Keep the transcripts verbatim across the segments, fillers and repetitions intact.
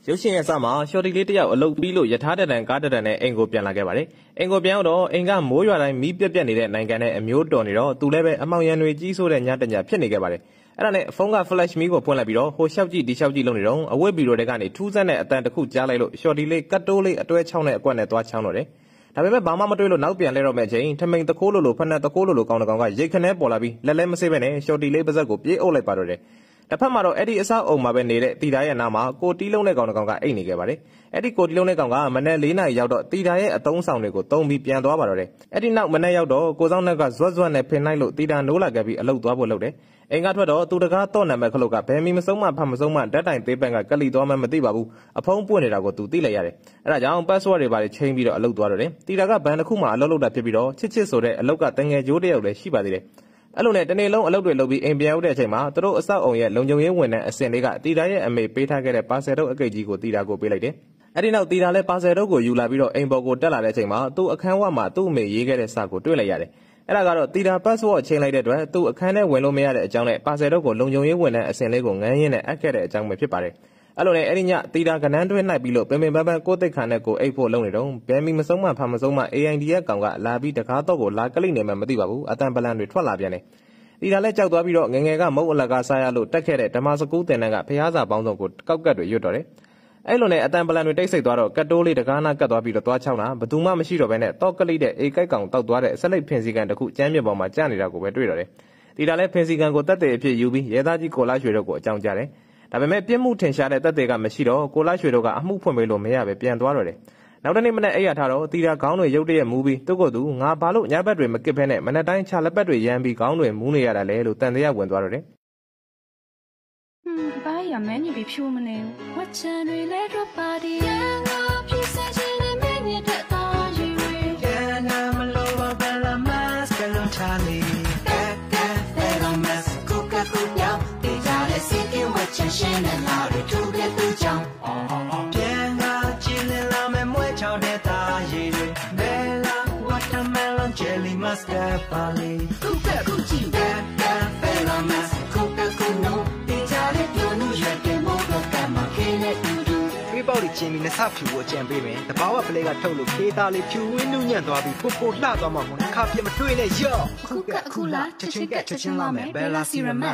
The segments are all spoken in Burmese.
ရုပ်ရှင်ရဲ့စမှာရှော်တီလေးတယောက်အလုပ်ပြီးလို့ယထာတတန်ကားတတန်နဲ့အိမ်ကိုပြန်လာခဲ့ပါတယ်။အိမ်ကိုပြန်တော့အိမ်ကမိုးရွာတိုင်းမီးပြက်ပြက်နေတဲ့နိုင်ငံနဲ့အမျိုးတော်နေတော့သူလည်းပဲအမောင်ရံတွေကြီးဆိုးတဲ့ညတညဖြစ်နေခဲ့ပါတယ်။အဲ့ဒါနဲ့ဖုန်းက flash မီးကိုဖွင့်လိုက်ပြီးတော့ဟိုလျှောက်ကြည့်ဒီလျှောက်ကြည့်လုပ်နေတော့အဝတ်ဘီရိုတွေကနေထူးဆန်းတဲ့အတန်တစ်ခုကြားလိုက်လို့ရှော်တီလေးကတ်တိုးလေးအတွဲချောင်းနဲ့အကွက်နဲ့သွားချောင်းတော့တယ်။ဒါပေမဲ့ဘာမှမတွေးလို့နောက်ပြန်လဲတော့မဲ့ချိန်ထမိန်တခိုးလိုလိုဖက်နဲ့တခိုးလိုလိုကောင်းတကောင်ကရိတ်ခနဲပေါ်လာပြီးလက်လဲမဆေးပဲနဲ့ရှော်တီလေးပါဇက်ကိုပြေးအုပ်လိုက်ပါတော့တယ်။တစ်ဖက်မှာတော့အဲ့ဒီအဆောက်အုံမှာပဲနေတဲ့တီတာရဲ့နားမှာကိုတီးလုံးနဲ့ကောင်တကောင်ကအိတ်နေခဲ့ပါတယ်။အဲ့ဒီကိုတီးလုံးနဲ့ကောင်ကမနေ့လေးနာရီရောက်တော့တီတာရဲ့အတုံးဆောင်တွေကိုတုံးပြီးပြန်သွားပါတော့တယ်။အဲ့ဒီနောက်မနေ့ရောက်တော့ကိုဆောင်နှက်ကဇွတ်ဇွတ်နဲ့ဖင်လိုက်လို့တီတာနိုးလာခဲ့ပြီးအလုတ်သွားဖို့လုပ်တယ်။အိမ်ကထွက်တော့သူတကားတော့နံပါတ်ခလုတ်ကဘယ်မီမစုံမှဖတ်မစုံမှဓာတ်တိုင်သေးပန်ကကလီသွားမှမသိပါဘူး။အဖုံးပွင့်နေတာကိုသူသိလိုက်ရတယ်။အဲ့ဒါကြောင့် password တွေပါချိန်ပြီးတော့အလုတ်သွားတော့တယ်။တီတာကဘန်တစ်ခုမှအလုတ်လုပ်တာဖြစ်ပြီးတော့ချစ်ချစ်ဆိုတဲ့အလုတ်ကတငယ်ကျိုးတယောက်လည်းရှိပါသေးတယ်။အဲ့လိုနဲ့တနေ့လုံးအလုပ်တွေလုပ်ပြီးအိမ်ပြန်ရောက်တဲ့အချိန်မှာသူတို့အဆောက်အုံရဲ့လုံခြုံရေးဝန်ထမ်းအစင်လေးကတီတာရဲ့အမေပေးထားခဲ့တဲ့ပါဆယ်တုပ်အကိတ်ကြီးကိုတီတာကိုပေးလိုက်တယ်။အဲ့ဒီနောက်တီတာလည်းပါဆယ်တုပ်ကိုယူလာပြီးတော့အိမ်ပေါ်ကိုတက်လာတဲ့အချိန်မှာသူ့အခန်းဝမှာသူ့အမေရေးခဲ့တဲ့စာကိုတွေ့လိုက်ရတယ်။အဲ့ဒါကတော့တီတာ password ချိန်လိုက်တဲ့အတွက်သူ့အခန်းထဲဝင်လို့မရတဲ့အကြောင်းနဲ့ပါဆယ်တုပ်ကိုလုံခြုံရေးဝန်ထမ်းအစင်လေးကိုငန်းရင်းနဲ့အပ်ခဲ့တဲ့အကြောင်းပဲဖြစ်ပါတယ်။အဲ့လိုနဲ့အဲ့ဒီညတီတာကနန်းတွဲနှိုက်ပြီးလို့ပင်ပင်ပန်းပန်းကိုယ်သိက္ခာနဲ့ကိုအိတ်ဖို့လုပ်နေတော့ဘယ်မီမစုံမှဖာမစုံမှ A I D ရဲ့ကောင်ကလာပြီးတကားတော့ကိုလာကလိနေမှမသိပါဘူးအတန်ပလန်တွေထွက်လာပြန်တယ်။တီတာလည်းကြောက်သွားပြီးတော့ငငယ်ကမုတ်အလကားစားရလို့တက်ခဲ့တဲ့ဓမ္မစကူးတင်တန်းကဖျားစာပေါင်းစုံကိုကောက်ကတ်တွေရွတ်တော့တယ်။အဲ့လိုနဲ့အတန်ပလန်တွေတိတ်ဆိတ်သွားတော့ကတ်တိုးလေးတကားနာကတ်သွားပြီးတော့သွားချောင်းတာဘသူမှမရှိတော့ဘဲနဲ့တော့ကလိတဲ့အေကိုက်ကောင်တောက်သွားတဲ့ဆက်လက်ဖင်စီကန်တစ်ခုကျမ်းမြေပေါ်မှာကျနေတာကိုပဲတွေ့တော့တယ်။တီတာလည်းဖင်စီကန်ကိုတက်တဲ့အဖြစ်ယူပြီးရဲသားကြီးကိုလာရွှေတို့ကိုအကြောင်းကြားတယ်။ဒါပေမဲ့ပြစ်မှုထင်ရှားတဲ့တက်တွေကမရှိတော့ကိုလာရွှေတို့ကအမှုဖွင့်ပေးလို့မရပဲပြန်သွားတော့တယ်။နောက်တနေ့မနေ့အိပ်ရထားတော့တီတာခေါင်းတွေရုပ်တရက်မူးပြီးသူ့ကိုယ်သူငါဘာလို့ညဘက်တွေမကစ်ဖဲနဲ့မနေ့တိုင်းခြာလက်ပတ်တွေရမ်းပြီးခေါင်းတွေမူးနေရတာလဲလို့တန်တရားဝင်သွားတော့တယ်။ဟွန်းဘာရမန်းကြီးဖြိုးမနေဘူး။ဝတ်ချန်တွေလဲတော့ပါတီရန်ကဖြစ်စေချင်တဲ့မင်းရဲ့တက်သားရီတွေရန်ကမလို့ပါဘယ်လာမတ်ကလုံးချလီတက်တက်ဖဲလာမတ်ကိုကကူပြောင်းတေးကြတဲ့စီကဝတ်ချန်ရှင်းတဲ့လာတွေထူခဲ့သူကြောင့်ပြန်ကကြည်လင်လာမဲ့မွေးချောင်းတဲ့သားရီတွေမဲလာ watermelon jelly mustard barley ကိုကကူကြည့်တက်တက်ဖဲလာမတ်ကိုကကူနိုးတေးကြတဲ့ပြောလို့ရတဲ့မောကကမခဲနဲ့တူတူပြေးပေါက်ချင်းပြီးနှစ်ဆဖြူကိုအကြံပေးမယ်တဘာဝပလဲကထုတ်လို့ခေးသားလေးဖြူဝင်းနုညံ့သွားပြီးပို့ပို့လှသွားမှာမဟုတ်ခါပြမတွေ့နဲ့ရော့ခုကအခုလားချက်ချင်းကချက်ချင်းလာမယ် Bella Ceramax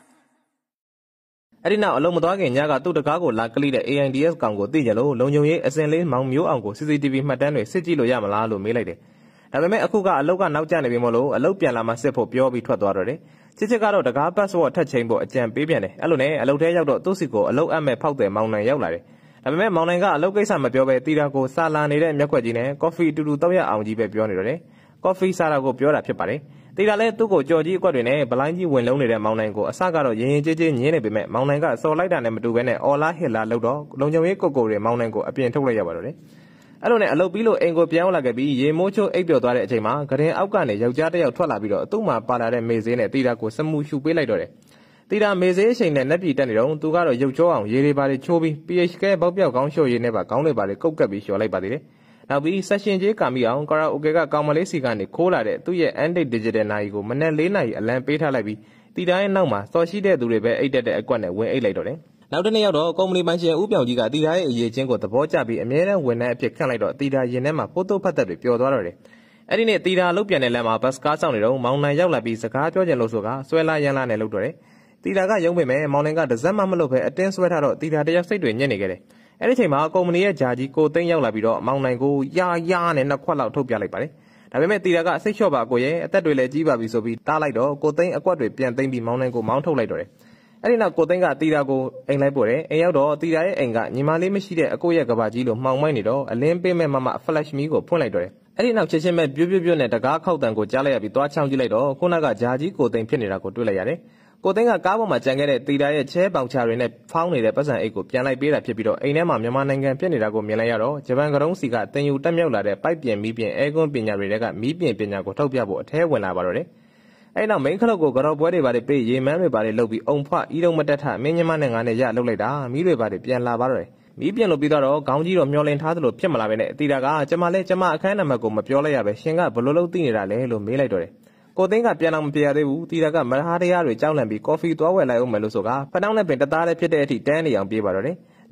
အဲ့ဒီနောက်အလုံးမသွားခင်ညကသူ့တကားကိုလာကလိတဲ့ A I D S ကောင်ကိုသိကြလို့လုံခြုံရေးအစင်လေးမောင်မျိုးအောင်ကို C C T V မှတ်တမ်းတွေစစ်ကြည့်လို့ရမလားလို့မေးလိုက်တယ်။ဒါပေမဲ့အခုကအလုတ်ကနောက်ကျနေပြီမို့လို့အလုတ်ပြန်လာမှစစ်ဖို့ပြောပြီးထွက်သွားတော့တယ်။ချစ်ချစ်ကတော့တကား password ထပ်ချိန်ဖို့အကြံပေးပြန်တယ်။အဲ့လိုနဲ့အလုတ်ထဲရောက်တော့သူ့စီကိုအလုတ်အပ်မဲ့ဖောက်တယ်မောင်နိုင်ရောက်လာတယ်။ဒါပေမဲ့မောင်နိုင်ကအလုတ်ကိစ္စမပြောဘဲတီတာကိုစာလာနေတဲ့မျက်ခွက်ကြီးနဲ့ coffee တူတူတောက်ရအောင်ကြီးပဲပြောနေတော့တယ်။ coffee စားတာကိုပြောတာဖြစ်ပါတယ်။တီတာလည်းသူ့ကိုကြော်ကြီးအကွက်တွေနဲ့ဗလိုင်းကြီးဝင်လုံးနေတဲ့မောင်နိုင်ကိုအစကတော့ရင်ရင်ကြေးကြေးညင်းနေပေမဲ့မောင်နိုင်ကစော်လိုက်တာနဲ့မတူဘဲနဲ့အော်လာဟစ်လာလို့တော့လုံခြုံရေးကိုကိုတွေမောင်နိုင်ကိုအပြင်ထုတ်လိုက်ရပါတော့တယ်။အဲ့လိုနဲ့အလုပ်ပြီးလို့အိမ်ကိုပြန်လာခဲ့ပြီးရေမိုးချိုးအိပ်ပျော်သွားတဲ့အချိန်မှာဂရင်အောက်ကနေယောက်ျားတစ်ယောက်ထွက်လာပြီးတော့သူ့မှာပါလာတဲ့မေဈေးနဲ့တီတာကိုစမှုရှူပေးလိုက်တော့တယ်။တီတာမေဈေးအချိန်နဲ့နှက်ပြည်တက်နေတော့သူကတော့ရုပ်ကြောအောင်ရေတွေပါတွေချိုးပြီး P H ကဲပေါက်ပြောက်ကောင်းလျှော်ရည်နဲ့ပါခေါင်းတွေပါတွေကုတ်ကပ်ပြီးလျှော်လိုက်ပါသေးတယ်။နောက်ပြီးဆက်ရှင်ကြီးကာမီအောင်ကာရာအိုကေကကောင်မလေးစီကနေခိုးလာတဲ့သူ့ရဲ့ Android Digital နာရီကိုမနေ့လေးနာရီအလံပေးထားလိုက်ပြီးတီတာရဲ့နောက်မှာစော်ရှိတဲ့သူတွေပဲအိတ်တက်တဲ့အကွက်နဲ့ဝင်အိတ်လိုက်တော့တယ်။နောက်တစ်နေ့ရောက်တော့ကုမ္ပဏီပိုင်ရှင်ဦးပြောင်ကြီးကတီတာရဲ့အရေးချင်းကိုသဘောကျပြီးအမြဲတမ်းဝန်ထမ်းအဖြစ်ခန့်လိုက်တော့တီတာရင်ထဲမှာပို့တုတ်ဖတ်သက်တွေပျော်သွားတော့တယ်။အဲ့ဒီနေ့တီတာလုတ်ပြန်တဲ့လမ်းမှာဘတ်စကားဆောင်နေတော့မောင်နိုင်ရောက်လာပြီးစကားပြောချင်လို့ဆိုကဆွဲလာရန်လာနဲ့လုတ်တော့တယ်။တီတာကယုံပေမဲ့မောင်နိုင်ကတစက်မှမလုတ်ပဲအတင်းဆွဲထားတော့တီတာတယောက်စိတ်တွေညစ်နေခဲ့တယ်။အဲ့ဒီချိန်မှာကုမ္ပဏီရဲ့ဂျာကြီးကိုသိန်းရောက်လာပြီးတော့မောင်နိုင်ကိုယာယာနဲ့နှစ်ခွက်လောက်ထုတ်ပြလိုက်ပါတယ်။ဒါပေမဲ့တီတာကစိတ်လျှော့ပါကိုရဲ့အသက်တွေလည်းကြီးပါပြီဆိုပြီးတားလိုက်တော့ကိုသိန်းအကွက်တွေပြန်သိမ်းပြီးမောင်နိုင်ကိုမောင်းထုတ်လိုက်တော့တယ်။အဲ့ဒီနောက်ကိုသိန်းကတီတာကိုအိမ်လိုက်ပို့တယ်။အိမ်ရောက်တော့တီတာရဲ့အိမ်ကညီမလေးမရှိတဲ့အကိုရဲ့ကဘာကြီးလိုမှောင်မိုက်နေတော့အလင်းပေးမဲ့မမ flash မီးကိုဖွင့်လိုက်တော့တယ်။အဲ့ဒီနောက်ချက်ချင်းပဲပြွတ်ပြွတ်ပြွတ်နဲ့တကားခောက်တန်ကိုကြားလိုက်ရပြီးသွားချောင်းကြည့်လိုက်တော့ခုနကဂျာကြီးကိုသိန်းဖြစ်နေတာကိုတွေ့လိုက်ရတယ်။ကိုသိန်းကကားပေါ်မှာကြံခဲ့တဲ့တီတာရဲ့ချဲပေါင်ချတွေနဲ့ဖောင်းနေတဲ့ပတ်စံအိတ်ကိုပြန်လိုက်ပေးတာဖြစ်ပြီးတော့အိမ်ထဲမှာမြန်မာနိုင်ငံဖြစ်နေတာကိုမြင်လိုက်ရတော့ဂျပန်ကရုံးစီကတင်ယူတက်မြောက်လာတဲ့ပိုက်ပြင်မီးပြင်အဲကွန်းပညာတွေကမီးပြင်ပညာကိုထုတ်ပြဖို့အထဲဝင်လာပါတော့တယ်။အဲ့နောက်မိန်းခလုတ်ကိုကြော်ပွဲတွေပါတွေပေးရေမန်းတွေပါတွေလုပ်ပြီးအုံဖွအီးတုံးမတက်ထမင်းညမနဲ့ငါနဲ့ရလုပ်လိုက်တာမီးတွေပါတွေပြန်လာပါတော့တယ်။မီးပြင်လို့ပြီးတော့ခေါင်းကြီးတော့မျောလင်ထားသလိုဖြစ်မလာပဲနဲ့တီတာကကျမလဲကျမအခန်းနံပါတ်ကိုမပြောလိုက်ရပဲရှင်ကဘလို့လို့သိနေတာလဲလို့မေးလိုက်တော့တယ်။ကိုသိန်းကပြန်အောင်မပြရသေးဘူးတီတာကမရဟာတရားတွေကြောက်လန့်ပြီးကော်ဖီသွားဝယ်လိုက်အောင်မယ်လို့ဆိုကဖနှောင်းနဲ့ပင်တသားလေးဖြစ်တဲ့အထိတန်းနေအောင်ပြေးပါတော့တယ်။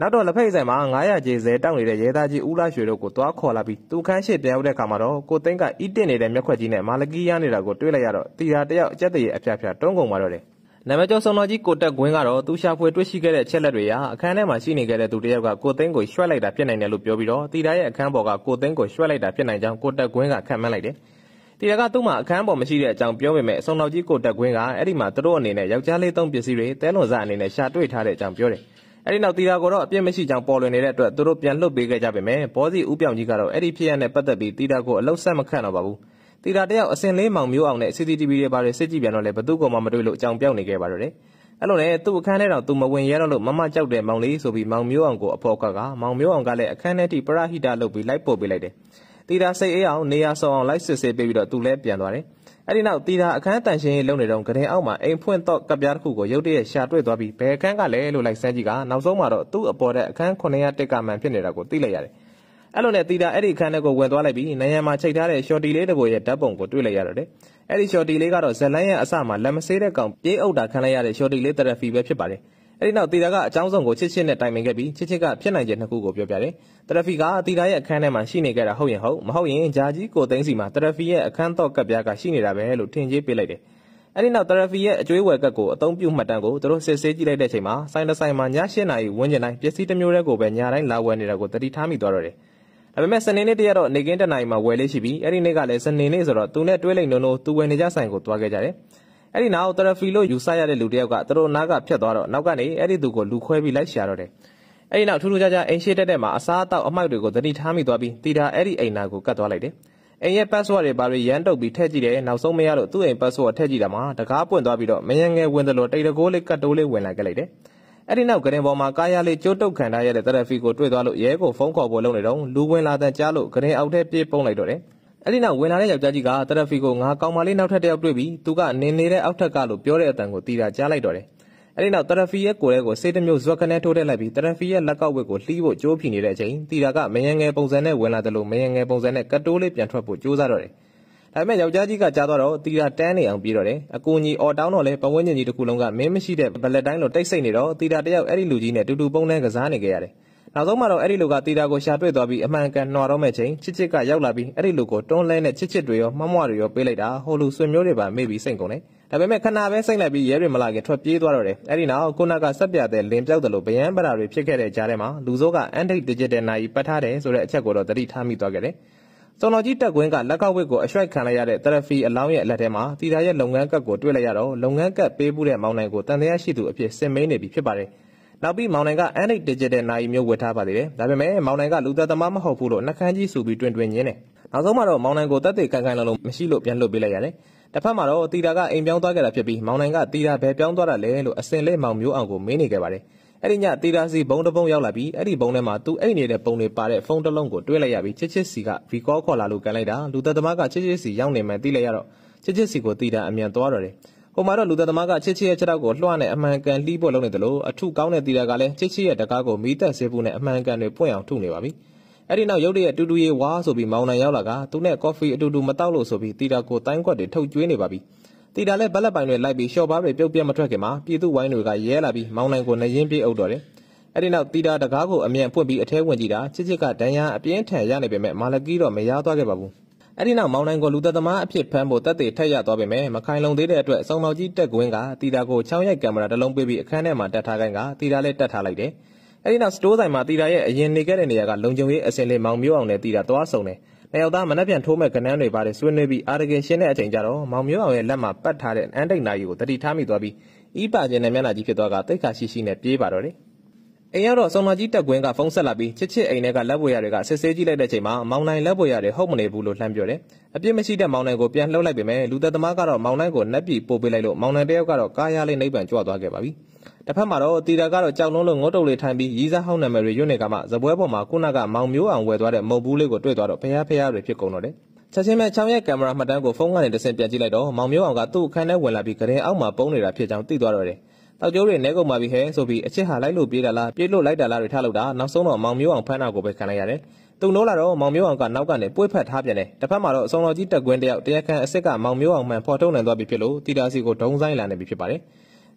နောက်တော့လက်ဖိတ်ဆိုင်မှာငါးရာကျေဇဲတောင်းနေတဲ့ရဲသားကြီးဦးလာရွှေတို့ကိုသွားခေါ်လာပြီးသူခန်းရှိပြန်ရောက်တဲ့ခါမှာတော့ကိုသိန်းကဤတင်နေတဲ့မျက်ခွက်ကြီးနဲ့မာလကီးရနေတာကိုတွေ့လိုက်ရတော့တီတာတယောက်အကျက်တရေအဖျားဖျားတွန်းကုန်သွားတော့တယ်နာမည်ကျော်စုံတော်ကြီးကိုတက်ကွင်းကတော့သူရှာဖွေတွေ့ရှိခဲ့တဲ့ချက်လက်တွေရာအခန်းထဲမှာရှိနေခဲ့တဲ့သူတယောက်ကကိုသိန်းကိုရွှက်လိုက်တာဖြစ်နိုင်တယ်လို့ပြောပြီးတော့တီတာရဲ့အခန်းပေါ်ကကိုသိန်းကိုရွှက်လိုက်တာဖြစ်နိုင်ကြောင်းကိုတက်ကွင်းကခံမှန်းလိုက်တယ်တီတာကသူ့မှာအခန်းပေါ်မရှိတဲ့အကြောင်းပြောပေမဲ့စုံတော်ကြီးကိုတက်ကွင်းကအဲ့ဒီမှာသူတို့အနေနဲ့ယောက်ျားလေးသုံးပစ္စည်းတွေတဲလွန်စားအနေနဲ့ရှာတွေ့ထားတဲ့အကြောင်းပြောတယ်အဲ့ဒီနောက်တီတာကိုတော့အပြစ်မရှိကြောင်းပေါ်လွင်နေတဲ့အတွက်သူတို့ပြန်လှုပ်ပေးခဲ့ကြပေမဲ့ဘောစီဦးပြောင်ကြီးကတော့အဲ့ဒီဖြစ်ရတဲ့ပတ်သက်ပြီးတီတာကိုအလုံးဆက်မခန့်တော့ပါဘူးတီတာတယောက်အစင်လေးမောင်မျိုးအောင်နဲ့ C C T V တွေပါတွေစစ်ကြည့်ပြန်တော့လေဘသူကမှမတွေ့လို့အကြောင်းပြောင်းနေခဲ့ပါတော့တယ်အဲ့လိုနဲ့သူ့အခန်းထဲတော့သူမဝင်ရတော့လို့မမကြောက်တဲ့မောင်လေးဆိုပြီးမောင်မျိုးအောင်ကိုအဖော်ကကမောင်မျိုးအောင်ကလည်းအခန်းထဲထိပရဟိတလုပ်ပြီးလိုက်ပို့ပေးလိုက်တယ်တီတာစိတ်အေးအောင်နေရာဆောင်အောင်လိုက်စစ်ဆေးပေးပြီးတော့သူလည်းပြန်သွားတယ်အဲ့ဒီနောက်တီတာအခန်းတန်ရှင်းရေးလုပ်နေတော့ကရင်အောက်မှာအိမ်ဖွင့်တော့ကပြားတစ်ခုကိုရုတ်တရက်ရှာတွေ့သွားပြီးဘယ်အခန်းကလဲလို့လိုက်စမ်းကြည့်ကနောက်ဆုံးမှာတော့သူ့အပေါ်တဲ့အခန်းခုနှစ်ရာတစ်ကမှန်ဖြစ်နေတာကိုသိလိုက်ရတယ်အဲ့လိုနဲ့တီတာအဲ့ဒီအခန်းထဲကိုဝင်သွားလိုက်ပြီးနယံမှာချိတ်ထားတဲ့ရှော်တီလေးတစ်ပုဒ်ရဲ့ဓာတ်ပုံကိုတွေ့လိုက်ရတော့တယ်အဲ့ဒီရှော်တီလေးကတော့ဇလန်းရဲ့အစမှာလက်မဆေးတဲ့ကောင်ပြေးအုပ်တာခံလိုက်ရတဲ့ရှော်တီလေးတရဖီပဲဖြစ်ပါတယ်အဲ့ဒီနောက်တီတာကအကြောင်းစုံကိုချစ်ချစ်နဲ့တိုင်ပင်ခဲ့ပြီးချစ်ချစ်ကဖြစ်နိုင်တဲ့နှစ်ခုကိုပြောပြတယ်တရဖီကတီတာရဲ့အခန်းထဲမှာရှိနေကြတာဟုတ်ရင်ဟုတ်မဟုတ်ရင်ဂျာကြီးကိုသိန်းစီမှာတရဖီရဲ့အခန်းတော့ကပ်ပြားကရှိနေတာပဲလို့ထင်ကြီးပေးလိုက်တယ်အဲ့ဒီနောက်တရဖီရဲ့အကျွေးဝယ်ကတ်ကိုအသုံးပြုမှတ်တမ်းကိုသူတို့စစ်ဆေးကြည့်လိုက်တဲ့အချိန်မှာဆိုင်တဆိုင်မှာည၈နာရီဝန်းကျင်တိုင်းပစ္စည်းတစ်မျိုးတည်းကိုပဲညတိုင်းလာဝယ်နေတာကိုတတိထားမိသွားတော့တယ်ဒါပေမဲ့စနေနေ့တရက်တော့နေကင်းတနိုင်မှာဝယ်လေးရှိပြီးအဲ့ဒီနေ့ကလည်းစနေနေ့ဆိုတော့သူနဲ့တွဲလိုက်နိုးနိုးသူဝယ်နေကြဆိုင်ကိုသွားခဲ့ကြတယ်အဲ့ဒီနောက်တရဖီလို့ယူဆရတဲ့လူတယောက်ကသူတို့နားကဖြတ်သွားတော့နောက်ကနေအဲ့ဒီသူကိုလူခွဲပြီးလိုက်ရှာတော့တယ်အဲ့ဒီနောက်ထူးထူးခြားခြားအိမ်ရှိတက်တဲ့မှာအစားအသောက်အမှိုက်တွေကိုတတိထားမိသွားပြီးတီတာအဲ့ဒီအိမ်နာကိုကတ်သွားလိုက်တယ်အိမ်ရဲ့ password တွေဘာတွေရမ်းတုပ်ပြီးထည့်ကြည့်တယ်နောက်ဆုံးမရလို့သူ့အိမ် password ထည့်ကြည့်တာမှာတကားပွင့်သွားပြီးတော့မယံငယ်ဝင်တယ်လို့တိတ်တကိုးလေးကတ်တိုးလေးဝင်လာခဲ့လိုက်တယ်အဲ့ဒီနောက်ကရင်ပေါ်မှာကားရလေးကျိုးတုတ်ခံထားရတဲ့တရဖီကိုတွေ့သွားလို့ရဲကိုဖုန်းခေါ်ဖို့လုပ်နေတော့လူဝင်လာတဲ့ကြားလို့ကရင်အောက်ထဲပြေးပုံးလိုက်တော့တယ်အဲ့ဒီနောက်ဝင်လာတဲ့ယောက်ျားကြီးကတရဖီကိုငါကောင်မလေးနောက်ထပ်တစ်ယောက်တွေ့ပြီးသူကနေနေတဲ့အောက်ထက်ကလို့ပြောတဲ့အတန်ကိုတီတာကြားလိုက်တော့တယ်အဲ့ဒီနောက်တရဖီရဲ့ကိုယ်ထဲကိုစေးတစ်မျိုးဇွက်ကနေထိုးထည့်လိုက်ပြီးတရဖီရဲ့လက်ကောက်ဝက်ကိုလှီးဖို့ကြိုးဖြီနေတဲ့အချိန်တီတာကမယံငယ်ပုံစံနဲ့ဝင်လာတယ်လို့မယံငယ်ပုံစံနဲ့ကတ်တိုးလေးပြန်ထွက်ဖို့ကြိုးစားတော့တယ်ဒါပေမဲ့ယောက်ျားကြီးကကြားသွားတော့တီတာတန်းနေအောင်ပြေးတော့တယ်အကူကြီးအော်တောင်းတော့လဲပဝန်းကျင်ကြီးတစ်ခုလုံးကမင်းမရှိတဲ့ဘလက်တိုင်းလိုတိတ်ဆိတ်နေတော့တီတာတယောက်အဲ့ဒီလူကြီးနဲ့တူတူပုံနဲ့ကစားနေကြရတယ်နောက်ဆုံးမှာတော့အဲ့ဒီလူကတီတာကိုရှာတွေ့သွားပြီးအမှန်ကန်နှော်တော့မဲ့ချိန်ချစ်ချစ်ကရောက်လာပြီးအဲ့ဒီလူကိုတွန်းလဲနဲ့ချစ်ချစ်တွေရောမမွားတွေရောပေးလိုက်တာဟိုလူဆွေမျိုးတွေပါမေ့ပြီးစိတ်ကုန်တယ်ဒါပေမဲ့ခဏပဲစိတ်လိုက်ပြီးရဲတွေမလာခင်ထွက်ပြေးသွားတော့တယ်အဲ့ဒီနောက်ခုနကဆက်ပြတဲ့လင်ပြောက်တယ်လို့ဗျမ်းပရာတွေဖြစ်ခဲ့တဲ့ကြားထဲမှာလူစိုးကအန်ဒိတ်ဒီဂျစ်တယ်နိုင်ပတ်ထားတယ်ဆိုတဲ့အချက်ကိုတော့သတိထားမိသွားခဲ့တယ်စုံတော်ကြီးတက်ကွင်းကလက်ကောက်ဝစ်ကိုအရွှိုက်ခံလိုက်ရတဲ့တရဖီအလောင်းရဲ့အလက်ထဲမှာတီတာရဲ့လုပ်ငန်းကတ်ကိုတွေ့လိုက်ရတော့လုပ်ငန်းကတ်ပေးမှုတဲ့မောင်နိုင်ကိုတန်တရားရှိသူအဖြစ်စင်မိန်နေပြီဖြစ်ပါတယ်။နောက်ပြီးမောင်နိုင်ကအန်ဒိတ်ဒီဂျစ်တယ်နိုင်မျိုးဝတ်ထားပါသေးတယ်။ဒါပေမဲ့မောင်နိုင်ကလူသက်သမားမဟုတ်ဘူးလို့နှကန်းကြီးဆူပြီးတွင်တွင်ညင်းတယ်။နောက်ဆုံးမှာတော့မောင်နိုင်ကိုတက်တဲ့ကန်ကန်လုံးလုံးမရှိလို့ပြန်လွတ်ပေးလိုက်ရတယ်။တစ်ဖက်မှာတော့တီတာကအိမ်ပြောင်းသွားခဲ့တာဖြစ်ပြီးမောင်နိုင်ကတီတာဘယ်ပြောင်းသွားတာလဲလို့အစင်လေးမောင်မျိုးအောင်ကိုမေးနေခဲ့ပါတယ်။အဲ့ဒီညတီတာစီဘုံတစ်ပုံရောက်လာပြီးအဲ့ဒီဘုံထဲမှာသူအိတ်နေတဲ့ပုံတွေပါတဲ့ဖုန်းတစ်လုံးကိုတွဲလိုက်ရပြီးချစ်ချစ်စီကဗီကောခေါ်လာလို့ကန်လိုက်တာလူသက်သမားကချစ်ချစ်စီရောက်နေမှသိလိုက်ရတော့ချစ်ချစ်စီကိုတီတာအမြန်သွားတော့တယ်ဟိုမှာတော့လူသက်သမားကချစ်ချစ်ရဲ့ခြေထောက်ကိုလွှမ်းနဲ့အမှန်ကန်လှီးဖို့လုပ်နေတယ်လို့အထုကောင်းတဲ့တီတာကလည်းချစ်ချစ်ရဲ့တကားကိုမီးတက်ဆေးဖို့နဲ့အမှန်ကန်တွေပွင့်အောင်ထုနေပါပြီအဲ့ဒီနောက်ရုပ်တရက်တူတူရေးဝါဆိုပြီးမောင်နိုင်ရောက်လာကသူနဲ့ကော်ဖီအတူတူမတောက်လို့ဆိုပြီးတီတာကိုတိုင်းကွက်တွေထုတ်ကျွေးနေပါပြီတီတာလည်းဘက်လက်ပိုင်တွေလိုက်ပြီးရှော့ပါးတွေပြုတ်ပြတ်မထွက်ခင်မှာပြည်သူဝိုင်းတွေကရဲလာပြီးမောင်နိုင်ကိုနှရင်ပြေးအုပ်တော့တယ်အဲ့ဒီနောက်တီတာတကားကိုအမြန်ဖွင့်ပြီးအထဲဝင်ကြည့်တာချစ်ချစ်ကဒဏ်ရာအပြင်းထန်ရနေပေမဲ့မာလကီတော့မရသွားခဲ့ပါဘူးအဲ့ဒီနောက်မောင်နိုင်ကိုလူသက်သမားအဖြစ်ဖမ်းဖို့တပ်တွေထက်ရသွားပေမဲ့မခိုင်လုံသေးတဲ့အတွက်စုံတော်ကြီးတက်ကွင်းကတီတာကိုချောင်းရိုက်ကင်မရာတစ်လုံးပေးပြီးအခန်းထဲမှာတက်ထားခိုင်းကတီတာလည်းတက်ထားလိုက်တယ်အဲ့ဒီနောက်စတိုးဆိုင်မှာတီတာရဲ့အရင်နေခဲ့တဲ့နေရာကလုံခြုံရေးအစင်လေးမောင်မျိုးအောင်နဲ့တီတာသွားဆုံတယ်။နှစ်ယောက်သားမနှက်ပြန်ထိုးမဲ့ကနန်းတွေပါတယ်ဆွေးနွေးပြီးအာရဂင်ရှင်းတဲ့အချိန်ကျတော့မောင်မျိုးအောင်ရဲ့လက်မှာပတ်ထားတဲ့အန်တိတ်နာရီကိုတတိထားမိသွားပြီးဤပါကျင်တဲ့မျက်နှာကြီးဖြစ်သွားကတိတ်ခါရှိရှိနဲ့ပြေးပါတော့တယ်။အိမ်ရောက်တော့စုံတော်ကြီးတက်ကွင်းကဖုန်းဆက်လာပြီးချစ်ချစ်အိမ်ထဲကလက်ပွေရတွေကစစ်ဆေးကြည့်လိုက်တဲ့ချိန်မှာမောင်နိုင်လက်ပွေရတွေဟုတ်မနေဘူးလို့လှမ်းပြောတယ်။အပြစ်မရှိတဲ့မောင်နိုင်ကိုပြန်လှုပ်လိုက်ပေမဲ့လူသက်သမားကတော့မောင်နိုင်ကိုနှက်ပြီးပို့ပေးလိုက်လို့မောင်နိုင်တယောက်ကတော့ကားရလေးနှိပ်ပန်ကြွသွားခဲ့ပါပြီ။တစ်ဖက်မှာတော့တီတာကတော့ကြောက်လုံးလုံးငုတ်တုပ်လေးထိုင်ပြီးရီးစားဟောင်းနာမည်တွေရွတ်နေကမှဇပွဲပေါ်မှာခုနကမောင်မျိုးအောင်ဝယ်သွားတဲ့မုတ်ဘူးလေးကိုတွေ့သွားတော့ဖျားဖျားတွေဖြစ်ကုန်တော့တယ်။ချက်ချင်းပဲချောင်းရဲ့ကင်မရာမှတ်တမ်းကိုဖုန်းကနေတစ်ဆင့်ပြန်ကြည့်လိုက်တော့မောင်မျိုးအောင်ကသူ့အခန်းထဲဝင်လာပြီးကရင်အောက်မှာပုံနေတာဖြစ်ကြောင်းသိသွားတော့တယ်။တောက်ကျိုးတွေနဲကုန်ပါပြီဟဲဆိုပြီးအချစ်ဟာလိုက်လို့ပြေးတာလားပြေးလို့လိုက်တာလားတွေထားလို့တာနောက်ဆုံးတော့မောင်မျိုးအောင်ဖမ်းတာကိုပဲခံလိုက်ရတယ်။သူ့နိုးလာတော့မောင်မျိုးအောင်ကနောက်ကနေပွေ့ဖက်ထားပြန်တယ်။တစ်ဖက်မှာတော့အစုံတော်ကြီးတက်ကွင်းတယောက်တရားခံအစ်စ်ကမောင်မျိုးအောင်မှန်ဖော်ထုတ်နိုင်သွားပြီဖြစ်လို့တီတာစီကိုဒုံဆိုင်လာနေပြီဖြစ်ပါတယ်။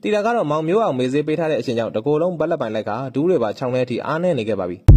တီတာကတော့မောင်မျိုးအောင်မေးစေးပေးထားတဲ့အချိန်ကြောင့်တကိုယ်လုံးဘက်လက်ပိုင်လိုက်ကဒူးတွေပါချောင်းထဲအထိအားနေနေခဲ့ပါပြီ